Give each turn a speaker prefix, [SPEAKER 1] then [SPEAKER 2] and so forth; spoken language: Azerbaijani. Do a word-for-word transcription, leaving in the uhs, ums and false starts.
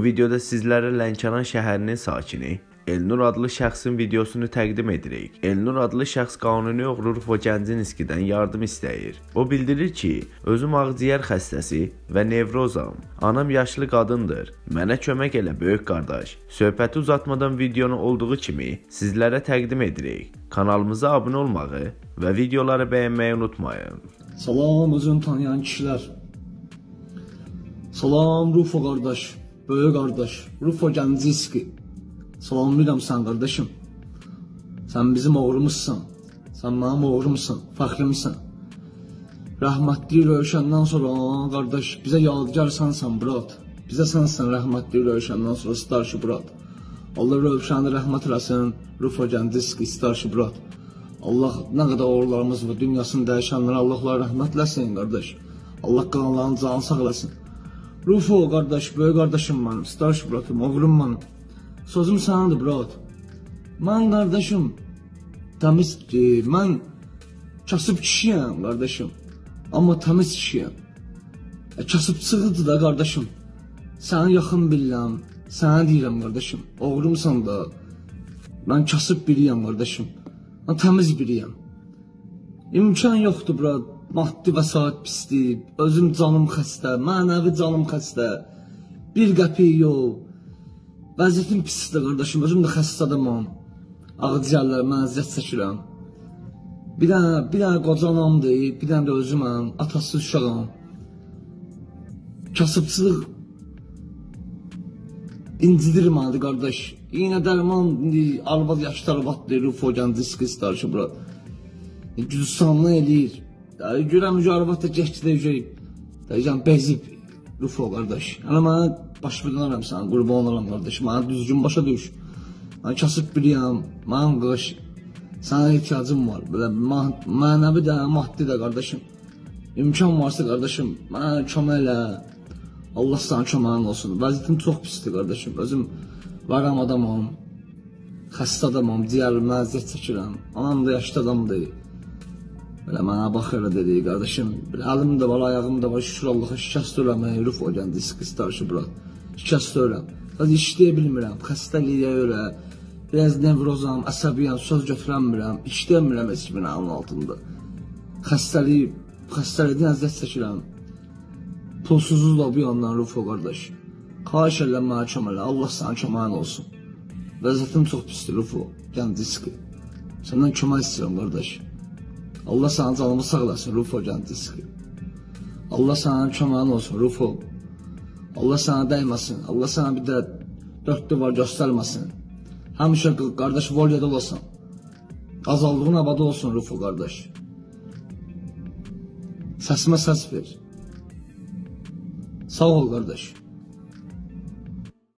[SPEAKER 1] Bu videoda sizlərə Lənkəran şəhərinin sakini Elnur adlı şəxsin videosunu təqdim edirik. Elnur adlı şəxs qanuni oğru Rufo Gənciniskidən yardım istəyir. O bildirir ki, özüm ağciyər xəstəsi və nevrozam. Anam yaşlı qadındır. Mənə kömək elə böyük qardaş. Söhbəti uzatmadan videonu olduğu kimi sizlərə təqdim edirik. Kanalımıza abunə olmağı və videoları bəyənməyi unutmayın.
[SPEAKER 2] Salam özünü tanıyan kişilər. Salam Rufo qardaş, böyük qardaş, Rufo Gənciniski. Salamlayıram sən qardaşım. Sən bizim oğrumuzsan. Sən mənim oğrumsan, fəxrimsən. Rəhmətli Rövşəndən sonra qardaş, bizə yadigarsansan brat. Bizə sənsən rəhmətli Rövşəndən sonra starşı brat. Allah Rövşəni rəhmət eləsin, Rufo Gənciniski starşı brat. Allah nə qədər oğurlarımız var, dünyasını dəyişənlərə Allahlar rəhmət eləsin qardaş. Allah qalanların canını sağ eləsin. Rufo qardaş, böyük qardaşım mənim, starşı bratım, oğlum mənim. Sözüm sənədir brat. Mən qardaşım təmiz, mən kasıb kişiyəm qardaşım. Amma təmiz kişiyəm. E, kasıbçılıqdır da qardaşım. Səni yaxın bilirəm, sənə deyirəm qardaşım. Oğrumsan da, mən kasıb biriyəm qardaşım. Mən təmiz biriyəm. İmkan yoxdur brat. Maddi vəsait pisdir. Özüm canım xəstə, mənəvi canım xəstə. Bir qəpik yox. Vəziyyətim pisdir qardaşım, özüm də xəstə adamam. Ağciyərlərimə əziyyət çəkirəm. Bir dənə, bir dənə qoca anamdır, bir dənə də özüməm, atasız uşağam. Kasıbçılıq incidir mənidir qardaş. İynə dərman, arvad yaşlı arvaddır, Rufo Gənciniski starşı bura. Güzüstanlı eləyir. Görəm, arvad da gəhkidə yüzəyib. Deyəcəm, bezib. Rufo qardaş, yəni mənə baş bilənərəm sən, qurban olaram qardaş, mənə düzgün başa düş. Mən kasıb biriyəm, mənim qardaş, sənə ihtiyacım var, belə mənəvi də, maddi də qardaşım. İmkan varsa qardaşım, mənə kömək elə, Allah sənə köməyin olsun. Vəziyyətim çox pisdir qardaşım, özüm varam adamam, xəstə adamam, ciyərimə əziyyət çəkirəm, anam da yaşlı adamdır. Belə mənə baxır dedi, qardaşım, əlim də var, ayağım da var, şükür Allaha, şikəst öləm, Rufo Gənciniski starşı bura, şikəst öləm. İşləyə bilmirəm, xəstəliyə görə, biraz nevrozam, əsəbiyəm, söz götürəmirəm, işləyəmirəm heç kimin əlinin altında. Xəstəliyi, xəstəlikdən əziyyət çəkirəm. Pulsuzuz da bir yandan Rufo qardaş. Xahiş eləm mənə kömək elə, Allah sənə köməyin olsun. Vəziyyətim çox pisdir Rufo Gənciniski. Səndən kömək istəyirəm qardaş. Allah sənə canımı sağ eləsin, Rufo Gənciniski. Allah sənə köməyin olsun, Rufo. Allah sənə dəyməsin, Allah sənə bir də dörd duvar göstərməsin. Həmişə qardaş volyada olasın. Azaldığın abada olsun, Rufo qardaş. Səsimə səs ver. Sağ ol qardaş.